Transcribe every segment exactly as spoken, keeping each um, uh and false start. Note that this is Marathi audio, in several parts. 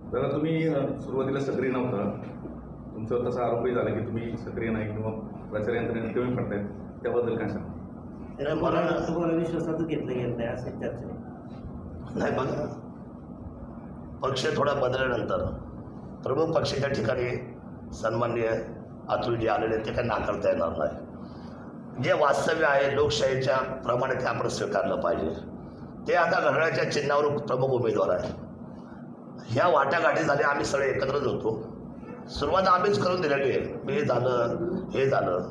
दादा तुम्ही सुरुवातीला सक्रिय नव्हता, तुमचा तसा आरोपही झाला की तुम्ही सक्रिय नाही किंवा प्रचार यंत्रणेने कमी पडतायत, त्याबद्दल काय सांगा? मला तुम्हाला विश्वासात घेतलं गेलं नाही असे चर्चा नाही. बघा, पक्ष थोडा बदलल्यानंतर प्रमुख पक्षाच्या ठिकाणी सन्माननीय अतुलजी आलेले ते काही नाकारता येणार नाही. जे वास्तव्य आहे लोकशाहीच्या प्रमाणे ते आपण स्वीकारलं पाहिजे. ते आता घड्याळाच्या चिन्हावर प्रमुख उमेदवार आहे. ह्या वाटाघाटी झाल्या, आम्ही सगळे एकत्रच होतो. सुरुवात आम्हीच करून दिलेली आहे. हे झालं, हे झालं,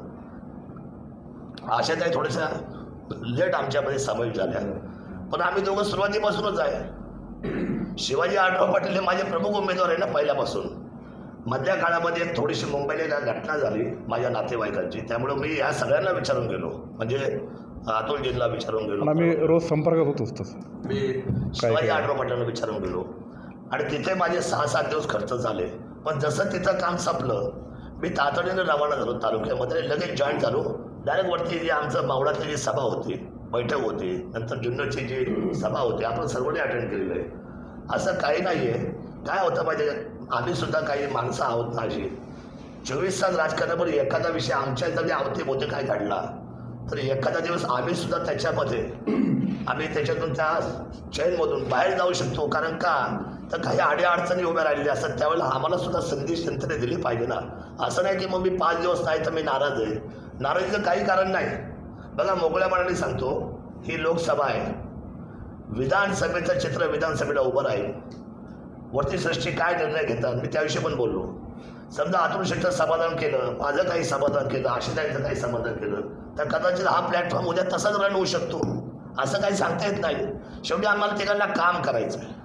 अशा काही थोड्याशा लेट आमच्यामध्ये समावेश झाल्या, पण आम्ही दोघं सुरुवातीपासूनच आहे. शिवाजी आढराव पाटील हे माझे प्रमुख उमेदवार आहे ना पहिल्यापासून. मधल्या काळामध्ये एक थोडीशी मुंबईला घटना झाली माझ्या नातेवाईकांची, त्यामुळे मी ह्या सगळ्यांना विचारून गेलो, म्हणजे अतुलजींना विचारून गेलो, आम्ही रोज संपर्कात होतोच. तसं मी शिवाजी आढराव पाटलांना विचारून गेलो आणि तिथे माझे सहा सात दिवस खर्च झाले. पण जसं तिथं काम संपलं मी तातडीनं रवाना झालो तालुक्यामध्ये, लगेच जॉईन झालो. डायरेक्ट वरती जी आमचं मावळातली जी सभा होती, बैठक होती, नंतर जुन्नरची जी सभा होती, आपण सर्वांनी अटेंड केलेलं आहे. असं काही नाही आहे. काय होतं माहिती आहे, आम्ही सुद्धा काही माणसं आहोत ना अशी. चोवीस तास राजकारणामध्ये एखादा विषय आमच्या जरी अवतीभोवती काय घडला तर एखादा दिवस आम्ही सुद्धा त्याच्यामध्ये आम्ही त्याच्यातून त्या चैनमधून बाहेर जाऊ शकतो. कारण का तर काही अडीअडचणी उभ्या राहिलेल्या असतात, त्यावेळेला आम्हाला सुद्धा संधी यंत्रणेने दिली पाहिजे ना. असं नाही की मग मी पाच दिवस नाही तर मी नाराज आहे. नाराजीचं काही कारण नाही. बघा, मोकळ्या मनाने सांगतो, ही लोकसभा आहे. विधानसभेचं चित्र विधानसभेला उभं राहील. वरती सृष्टी काय निर्णय घेतात मी त्याविषयी पण बोललो. समजा अतुल शेट्टीचं समाधान केलं, माझं काही समाधान केलं, आशिषदांचं काही समाधान केलं, तर कदाचित हा प्लॅटफॉर्म उद्या तसाच रन होऊ शकतो. असं काही सांगता येत नाही. शेवटी आम्हाला तिघांना काम करायचं आहे.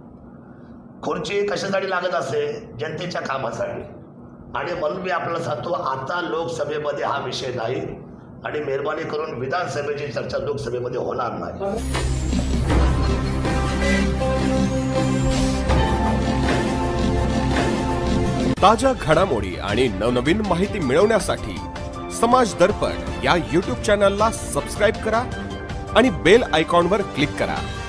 खुर्ची कशासाठी लागत असे? जनतेच्या कामासाठी. आणि म्हणून मी आपल्याला सांगतो, आता लोकसभेमध्ये हा विषय नाही आणि मेहरबानी करून विधानसभेची चर्चा लोकसभेमध्ये होणार नाही. ताज्या घडामोडी आणि नवनवीन माहिती मिळवण्यासाठी समाज दर्पण या यूट्यूब चॅनलला सबस्क्राईब करा आणि बेल आयकॉनवर क्लिक करा.